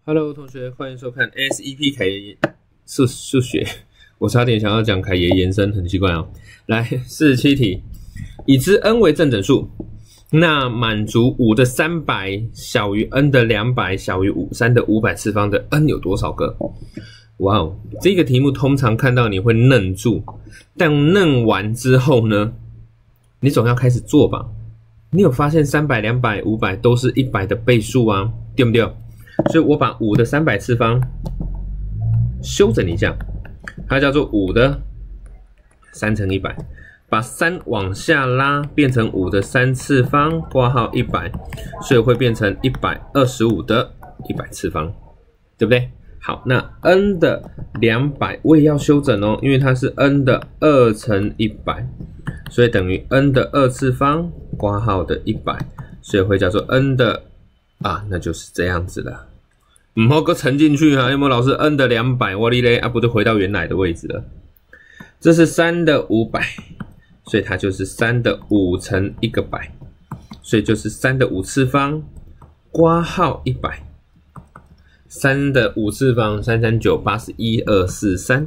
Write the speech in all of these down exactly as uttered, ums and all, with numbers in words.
Hello， 同学，欢迎收看 S E P 凯爷数数学。我差点想要讲凯爷延伸，很奇怪哦。来，四十七题，已知 n 为正整数，那满足五的三百小于 n 的两百小于五三的五百次方的 n 有多少个？哇哦，这个题目通常看到你会愣住，但愣完之后呢，你总要开始做吧？你有发现三百、两百、五百都是一百的倍数啊，对不对？所以我把五的三百次方修整一下，它叫做五的三乘一百，把三往下拉变成五的三次方，括号一百，所以会变成一百二十五的一百次方，对不对？好，那 n 的两百我也要修整哦，因为它是 n 的二乘一百，所以等于 n 的二次方，括号的一百，所以会叫做 n 的啊，那就是这样子了。唔好搁沉进去啊！有没有老师 n 的两百？我哩嘞啊，不就回到原来的位置了？这是三的五百，所以它就是三的五乘一个百，所以就是三的五次方，括号一百。三的五次方，三三九八是一二四三。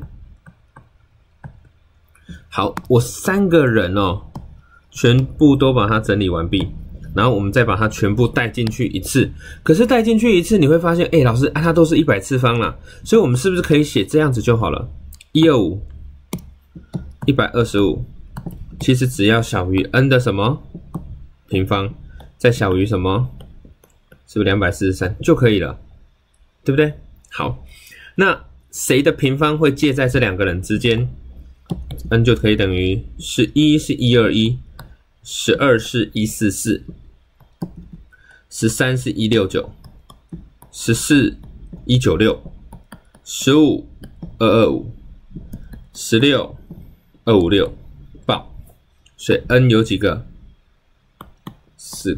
好，我三个人哦，全部都把它整理完毕。然后我们再把它全部带进去一次，可是带进去一次你会发现，哎，老师啊，它都是一百次方啦，所以我们是不是可以写这样子就好了？一二五，一百二十五，其实只要小于 n 的什么平方，再小于什么，是不是两百四十三就可以了，对不对？好，那谁的平方会介在这两个人之间 ？n 就可以等于十一是一二一，十二是一四四。十三是一六九，十四一九六，十五二二五，十六二五六，爆。所以 n 有几个？四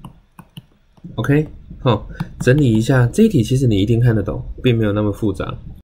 个。OK， 好，整理一下这一题，其实你一定看得懂，并没有那么复杂。